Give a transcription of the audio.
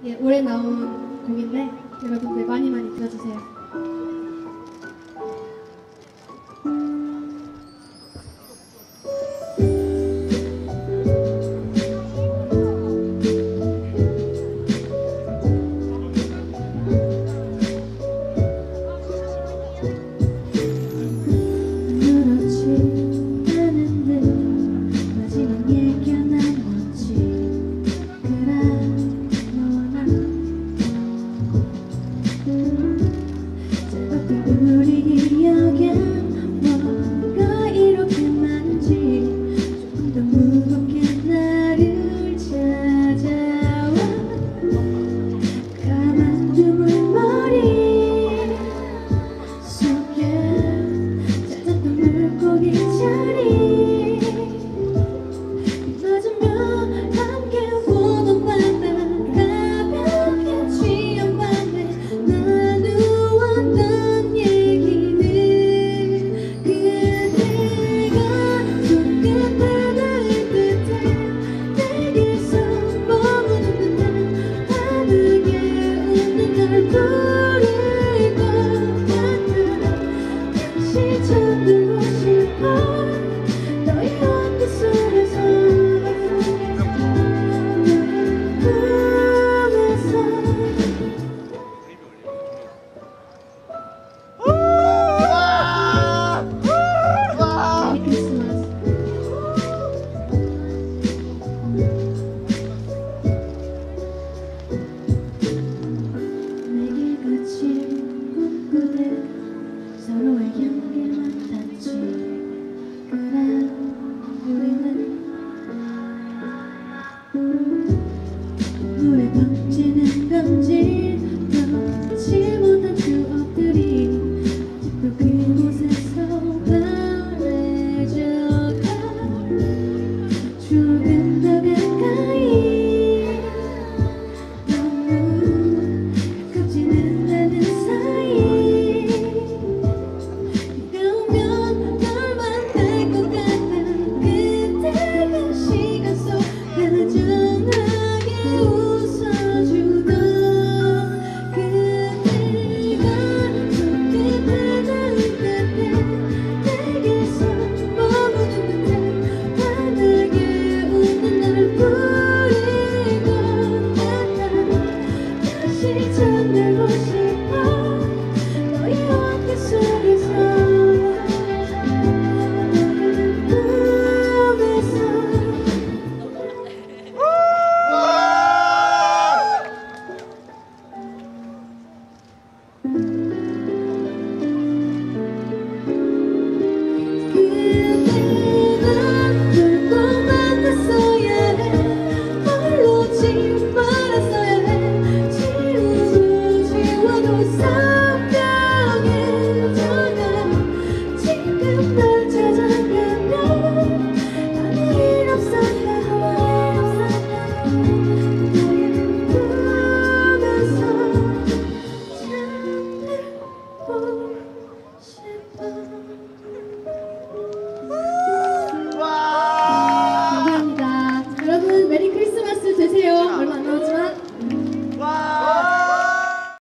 올해 나온 곡인데 여러분들 많이 많이 들어주세요. 우리 기억엔 뭔가 이렇게만지 조금 더 무겁게 나를 찾아와 가만두는 머리 속에 잦았던 물고기 자리 맞으며 함께 보던 바다 가볍게 취한 밤에 나누었던 잠들고 싶어 너의 어깨 속에서 너의 꿈에서 메리 크리스마스. 내게 갇힌 꿈꾸듯 서로의 향기만 닿지 그래 우리는 물에 번지는 건